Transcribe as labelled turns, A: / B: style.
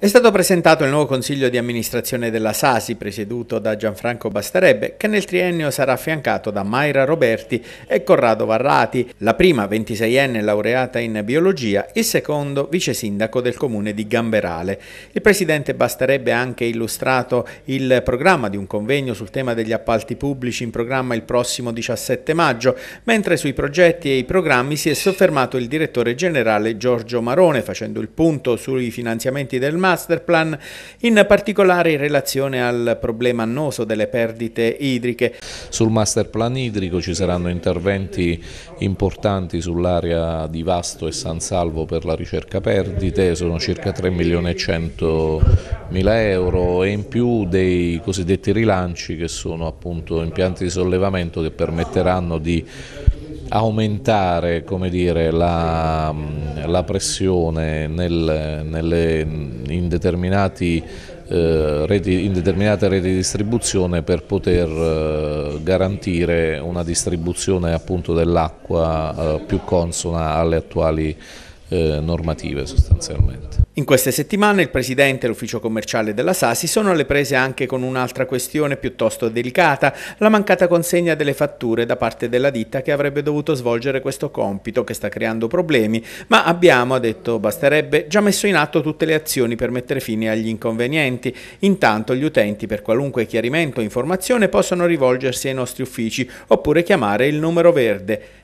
A: È stato presentato il nuovo consiglio di amministrazione della Sasi, presieduto da Gianfranco Basterebbe, che nel triennio sarà affiancato da Mayra Roberti e Corrado Varrati, la prima 26enne laureata in biologia, il secondo vice sindaco del comune di Gamberale. Il presidente Basterebbe ha anche illustrato il programma di un convegno sul tema degli appalti pubblici in programma il prossimo 17 maggio, mentre sui progetti e i programmi si è soffermato il direttore generale Giorgio Marone, facendo il punto sui finanziamenti del Masterplan, in particolare in relazione al problema annoso delle perdite idriche.
B: Sul Masterplan idrico ci saranno interventi importanti sull'area di Vasto e San Salvo per la ricerca perdite, sono circa 3.100.000 euro, e in più dei cosiddetti rilanci, che sono appunto impianti di sollevamento che permetteranno di aumentare, come dire, la pressione in determinate reti di distribuzione, per poter garantire una distribuzione appunto dell'acqua più consona alle attuali normative sostanzialmente.
A: In queste settimane il presidente e l'ufficio commerciale della Sasi sono alle prese anche con un'altra questione piuttosto delicata, la mancata consegna delle fatture da parte della ditta che avrebbe dovuto svolgere questo compito, che sta creando problemi, ma abbiamo, ha detto Basterebbe, già messo in atto tutte le azioni per mettere fine agli inconvenienti. Intanto gli utenti, per qualunque chiarimento o informazione, possono rivolgersi ai nostri uffici oppure chiamare il numero verde.